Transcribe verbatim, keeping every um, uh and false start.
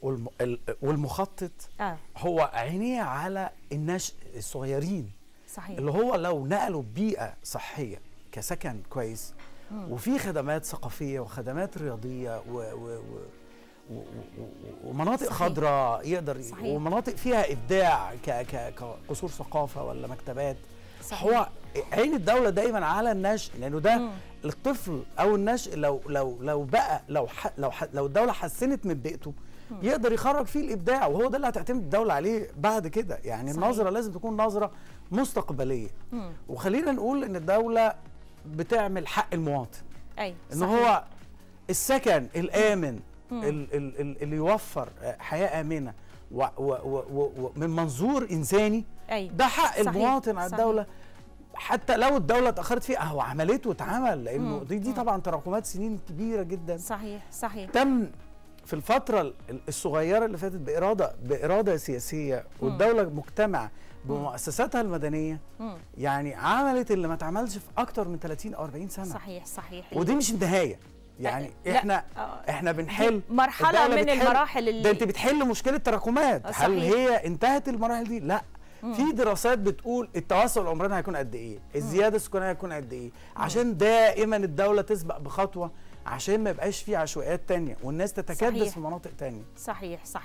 والم... والمخطط آه. هو عينيه على النشء الصغيرين، صحيح. اللي هو لو نقلوا بيئه صحيه كسكن كويس، مم. وفي خدمات ثقافيه وخدمات رياضيه و... و... و... ومناطق خضراء يقدر، صحيح. ومناطق فيها ابداع ك... ك... كقصور ثقافه ولا مكتبات. صحيح. هو عين الدوله دايما على النشء، لانه ده مم. الطفل او النشء لو لو لو بقى لو ح... لو ح... لو الدوله حسنت من بيئته مم. يقدر يخرج فيه الابداع، وهو ده اللي هتعتمد الدوله عليه بعد كده. يعني صحيح. النظره لازم تكون نظره مستقبليه. مم. وخلينا نقول ان الدوله بتعمل حق المواطن. ايوه ان صحيح. هو السكن الامن اللي يوفر حياه امنه ومن منظور انساني. أيوة. ده حق صحيح. المواطن على الدوله. صحيح. حتى لو الدوله اتاخرت فيه هو عملته واتعمل، لانه دي, دي طبعا تراكمات سنين كبيره جدا. صحيح صحيح. تم في الفتره الصغيره اللي فاتت باراده باراده سياسيه، والدوله مجتمع بمؤسساتها المدنيه. مم. يعني عملت اللي ما اتعملش في اكتر من ثلاثين او أربعين سنه. صحيح صحيح. ودي مش النهايه، يعني لا. احنا لا. احنا بنحل مرحله من المراحل اللي ده انت بتحل مشكله تراكمات. هل هي انتهت المراحل دي؟ لا. مم. في دراسات بتقول التوسع العمراني هيكون قد ايه، الزياده السكانيه هيكون قد ايه، عشان دائما الدوله تسبق بخطوه، عشان ما يبقاش في عشوائيات تانية والناس تتكدس صحيح. في مناطق تانية. صحيح صحيح.